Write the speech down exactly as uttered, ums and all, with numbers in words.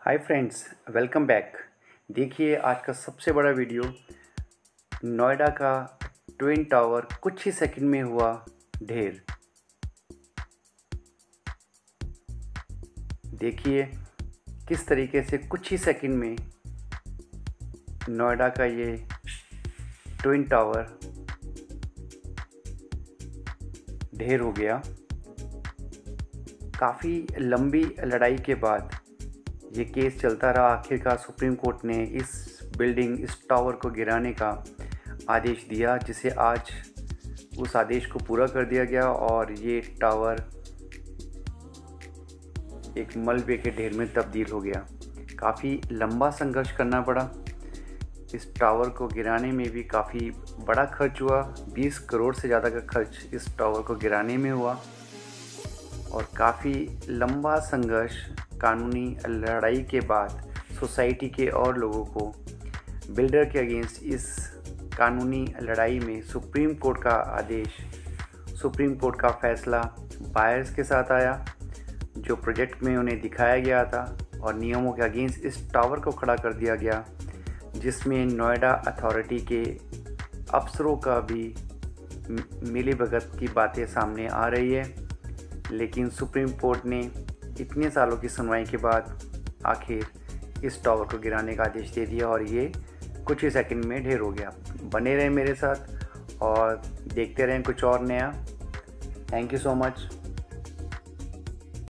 Hi friends, welcome back. देखिए आज का सबसे बड़ा वीडियो, नोएडा का ट्विन टावर कुछ ही सेकंड में हुआ ढेर। देखिए किस तरीके से कुछ ही सेकंड में नोएडा का ये ट्विन टावर ढेर हो गया। काफ़ी लंबी लड़ाई के बाद ये केस चलता रहा। आखिरकार सुप्रीम कोर्ट ने इस बिल्डिंग इस टावर को गिराने का आदेश दिया, जिसे आज उस आदेश को पूरा कर दिया गया और ये टावर एक मलबे के ढेर में तब्दील हो गया। काफ़ी लंबा संघर्ष करना पड़ा। इस टावर को गिराने में भी काफ़ी बड़ा खर्च हुआ। बीस करोड़ से ज़्यादा का खर्च इस टावर को गिराने में हुआ और काफ़ी लंबा संघर्ष, कानूनी लड़ाई के बाद सोसाइटी के और लोगों को बिल्डर के अगेंस्ट इस कानूनी लड़ाई में सुप्रीम कोर्ट का आदेश, सुप्रीम कोर्ट का फैसला बायर्स के साथ आया। जो प्रोजेक्ट में उन्हें दिखाया गया था और नियमों के अगेंस्ट इस टावर को खड़ा कर दिया गया, जिसमें नोएडा अथॉरिटी के अफसरों का भी मिलीभगत की बातें सामने आ रही है। लेकिन सुप्रीम कोर्ट ने इतने सालों की सुनवाई के बाद आखिर इस टावर को गिराने का आदेश दे दिया और ये कुछ ही सेकंड में ढेर हो गया। बने रहें मेरे साथ और देखते रहें कुछ और नया। Thank you so much.